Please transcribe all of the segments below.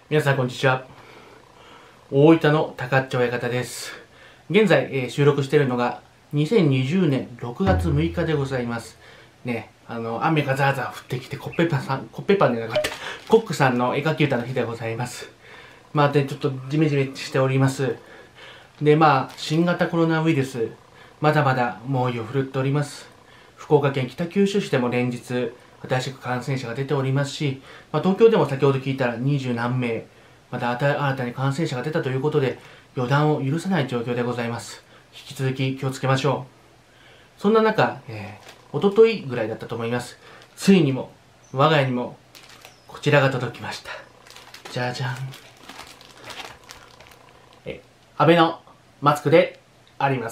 皆さんこんにちは。大分の高っちょ親方です。現在、収録しているのが2020年6月6日でございます。ね、雨がザーザー降ってきてコッペパンでなかった、コックさんの絵描き歌の日でございます。まあ、で、ちょっとジメジメしております。で、まあ、新型コロナウイルス、まだまだ猛威を振るっております。福岡県北九州市でも連日、新しく感染者が出ておりますし、東京でも先ほど聞いたら20何名、また新たに感染者が出たということで、予断を許さない状況でございます。引き続き気をつけましょう。そんな中、おとといぐらいだったと思います。ついにも、我が家にも、こちらが届きました。じゃじゃん。アベノマスクであります。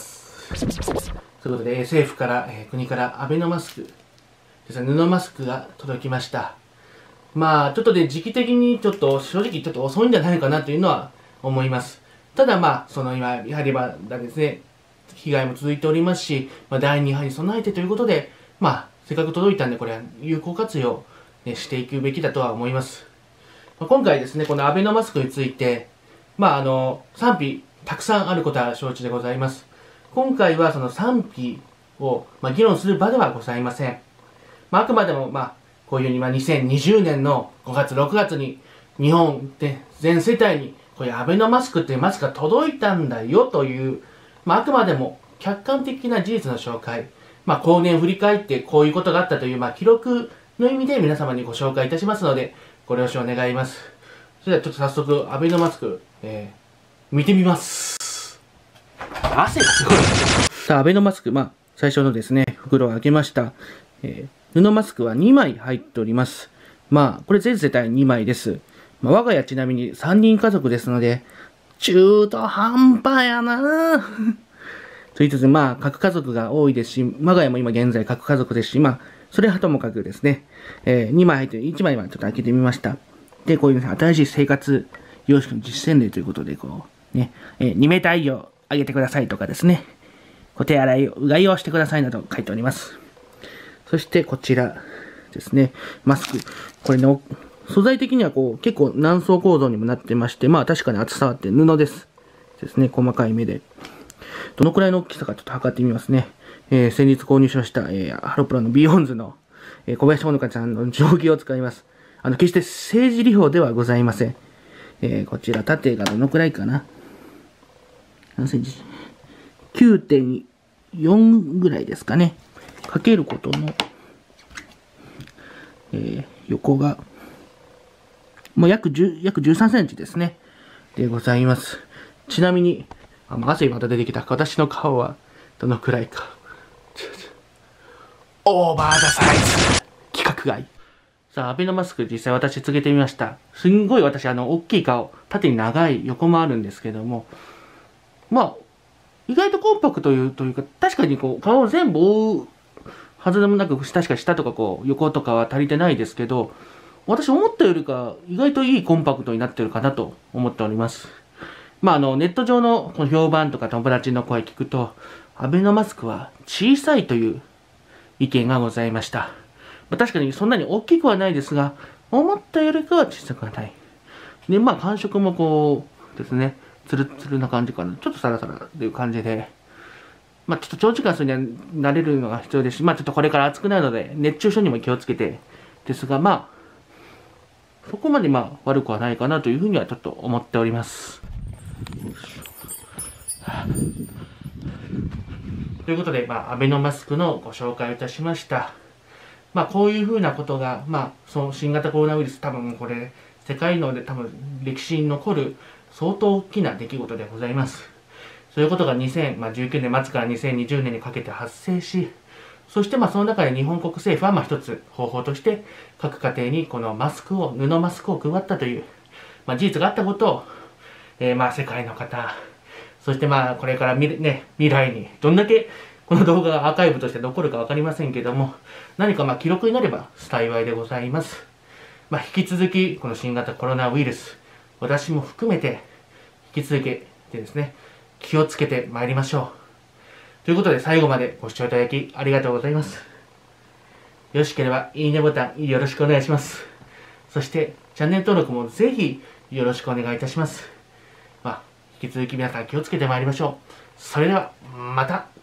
ということで、政府から、国からアベノマスク、布マスクが届きました。まあ、ちょっとで時期的に正直ちょっと遅いんじゃないかなというのは思います。ただまあ、今、やはりですね、被害も続いておりますし、第2波に備えてということで、せっかく届いたんで、これは有効活用、していくべきだとは思います。今回ですね、このアベノマスクについて、賛否たくさんあることは承知でございます。今回はその賛否を、議論する場ではございません。あくまでも、こういうふうに、2020年の5月、6月に、日本で全世帯に、こういうアベノマスクっていうマスクが届いたんだよという、あくまでも客観的な事実の紹介、後年振り返ってこういうことがあったという、記録の意味で皆様にご紹介いたしますので、ご了承願います。それではちょっと早速、アベノマスク、見てみます。汗がすごい。さあ、アベノマスク、最初のですね、袋を開けました。布マスクは2枚入っております。これ全世帯2枚です。我が家ちなみに3人家族ですので、中途半端やなぁ。と言いつつ、核家族が多いですし、我が家も今現在核家族ですし、それはともかくですね、2枚入って1枚はちょっと開けてみました。で、こういう、新しい生活様式の実践例ということで、2メーター以上上げてくださいとかですね、手洗いを、うがいをしてくださいなど書いております。そしてこちらですね、マスク。これの素材的には結構何層構造にもなってまして、確かに厚さはあって布です。ですね、細かい目で。どのくらいの大きさかちょっと測ってみますね。先日購入しました、ハロプロのビヨンズの、小林ほのかちゃんの定規を使います。決して政治利法ではございません。こちら縦がどのくらいかな。何センチ ?9.4 ぐらいですかね。かけることの、横が、約13センチですね。でございます。ちなみに、汗また出てきた。私の顔はどのくらいか。オーバーザサイズ規格外。さあ、アベノマスク実際私つけてみました。すんごい私、大きい顔、縦に長い横もあるんですけども、意外とコンパクトというか、確かに顔を全部覆うはずでもなく、確か下とか横とかは足りてないですけど、私思ったよりか意外といいコンパクトになってるかなと思っております。ネット上のこの評判とか友達の声聞くと、アベノマスクは小さいという意見がございました。確かにそんなに大きくはないですが、思ったよりかは小さくはない。で、感触もですね、ツルツルな感じかな。ちょっとサラサラという感じで、ちょっと長時間するには慣れるのが必要ですし、ちょっとこれから暑くなるので、熱中症にも気をつけてですが、そこまで悪くはないかなというふうにはちょっと思っております。ということで、アベノマスクのご紹介をいたしました。こういうふうなことが、その新型コロナウイルス、多分これ、世界ので多分歴史に残る相当大きな出来事でございます。そういうことが2019年末から2020年にかけて発生し、そしてその中で日本国政府は一つ方法として各家庭にこの布マスクを配ったという、事実があったことを、世界の方、そしてこれから未来にどんだけこの動画がアーカイブとして残るか分かりませんけども、何か記録になれば幸いでございます。引き続きこの新型コロナウイルス、私も含めて引き続けてですね、気をつけてまいりましょう。ということで最後までご視聴いただきありがとうございます。よろしければいいねボタンよろしくお願いします。そしてチャンネル登録もぜひよろしくお願いいたします。引き続き皆さん気をつけてまいりましょう。それでは、また。